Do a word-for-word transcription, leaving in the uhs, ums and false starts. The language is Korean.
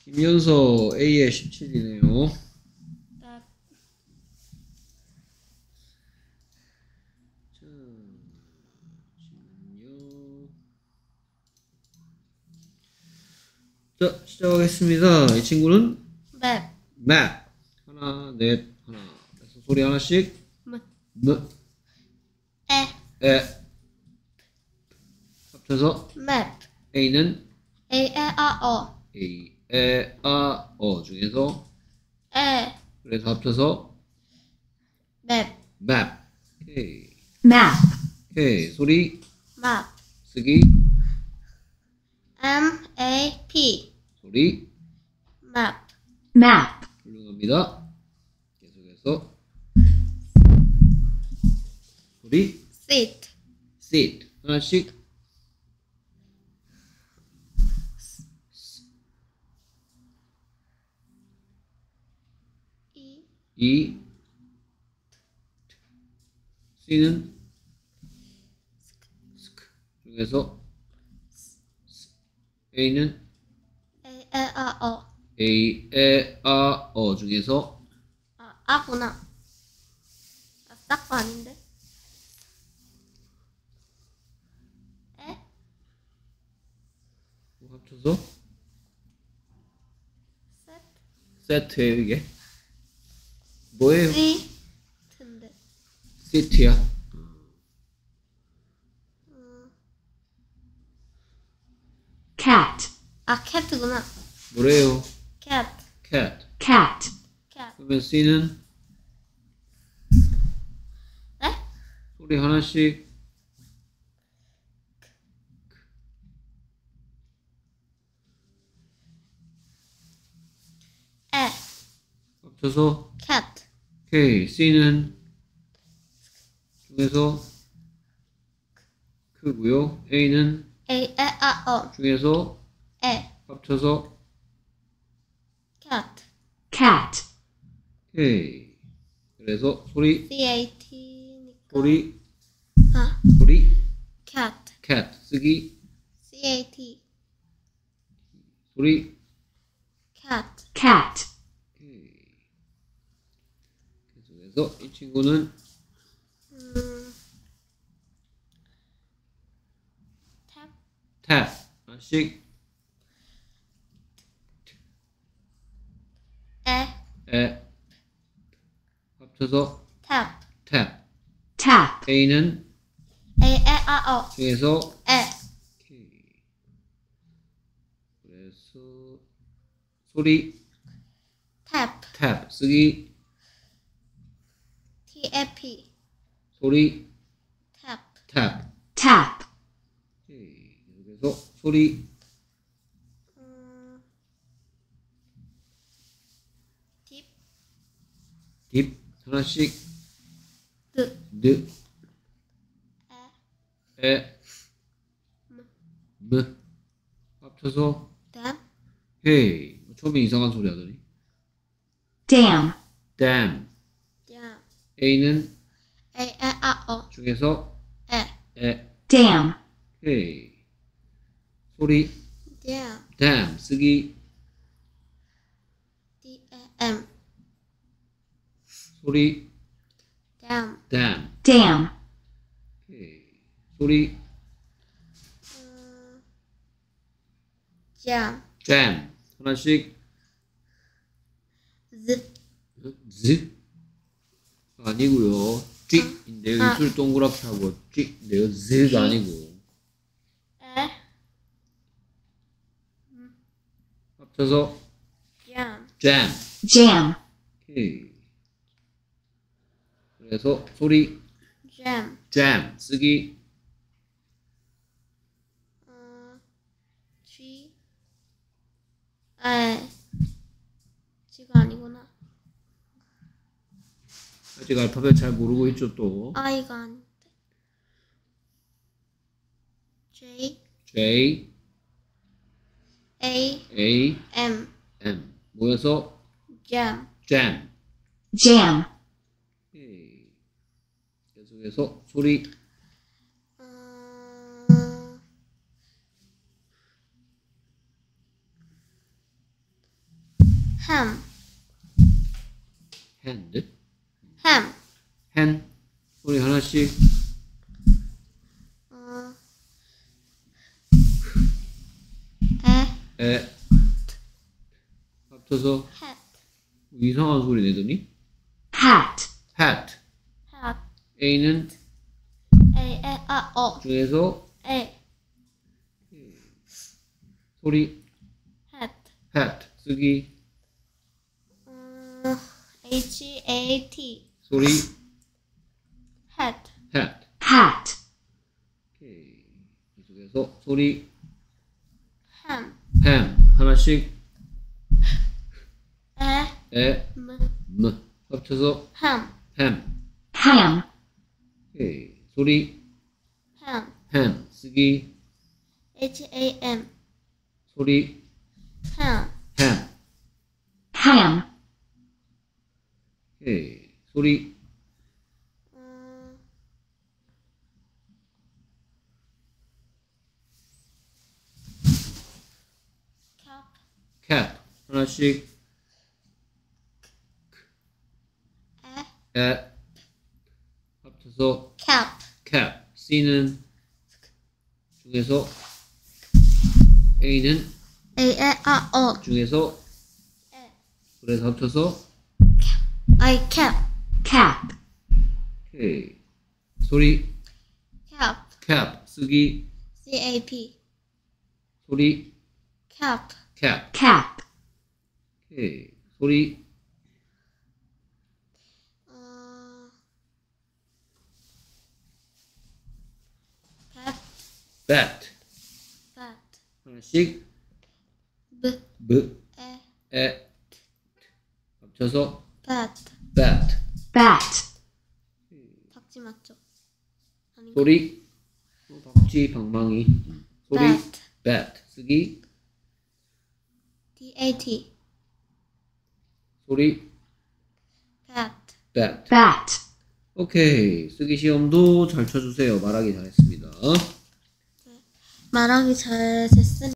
김연서 A에 십칠이네요. 네. 자, 잠시만요. 자, 시작하겠습니다. 이 친구는 맵. map. 하나, 넷, 하나. 그래서 소리 하나씩. 뭐. M, 에. 에. 합쳐서 맵. A는 A, 에, 아, 어. A, 에, 아, 어 중에서 에. 그래서 합쳐서 맵. map. 오케이. map, 오케이. 소리 맵. 쓰기. M, A, P. 소리 맵. map, 훌륭합니다. 계속해서 소리 sit. sit. 하나씩. E. 이 C는 스크 중에서 A는 A, 에, 아, 어. A, 에, 아, 어 중에서 아, 아구나. 아, 싹거 아닌데? 에? 합쳐서 셋. 세트예요. 이게 뭐예요? C. 텐데. 시트야. 음. cat, 아, 캣구나. 뭐래요? 캣. cat. cat, 캣. 그러면 C는 에? 소리 하나씩. 에. 합쳐서 캣. K. C는 중에서 크고요. A는 A, 에, 아, 어. 중에서 에. 합쳐서 캣. cat, K. 그래서 소리 C, A, T니까. 소리 아, 소리 캣. cat 쓰기. C, A, T. 소리 캣. cat, K. 계속해서 이 친구는 음. 탭. tab. 하나씩. 에. 에. 합쳐서 탭. tab. tap, A는 A, 에, 아, 어. 중에서 에. K. 그래서 소리 탭. tab 쓰기. T, 에, P. 소리 탭. tab. tap, K. 그래서 소리 음. 딥. 딥. 하나씩. 드. 느. 에. 에. 무. 합쳐서 댐. K. 처음에 이상한 소리 하더니 dam, dam. 야. A는 A, 에, 아, 어. 중에서 에. 에. dam, K. 소리 야. dam 쓰기. D, 에, M. 소리 댐. dam. dam, K. 소리 음. 잼. jam. 하나씩. Z. Z. 아니고요. G인데요. 아. 입술 동그랗게 하고 G인데요. Z가 아니고. 에. 합쳐서 잼. jam. jam, K. 그래서 소리 잼. jam 쓰기. 어. G. 에. G가 아니구나. 아직 알파벳 잘 모르고 있죠 또. I가 아닌데. J. J, A. A, M. M 모여서 잼. jam. jam, K. 계속해서 소리 음. ham, hand, ham, hen. 소리 하나씩. 어, 에, 에. 합쳐서 hat, 이상한 소리 내더니 hat, hat. hat, A는 a, e, a, o, 중에서 a, 소리 hat, hat 쓰기. 음, h, a, t, 소리 hat, hat. hat, 오케이. 계속해서 소리 ham, ham 하나씩. 에, 에, m, m 합쳐서 ham, ham. ham, 오케이. 소리 ham, ham 쓰기. h, a, m, 소리 ham, ham. ham, 오케이. 소리 음, cap, cap 하나씩. 에, 에 합쳐서 cap, cap. C는 중에서 A는 a, e, a, o, 중에서 에, 그래서 합쳐서 I, cap, cap, 오케이. 소리 cap, cap 쓰기. c, a, p, 소리 cap, cap. cap, 오케이. 소리 어, bat, bat bat, 하나씩. b, b 에, 에 합쳐서 bat, bat. bat, 박쥐 맞죠? 아닌가? 소리 어, 박쥐 방망이. 소리 bat, bat 쓰기. d, a, t, 소리 bat, bat. bat. 오케이. 쓰기 시험도 잘 쳐주세요. 말하기 잘했습니다. 말하기 잘 됐으니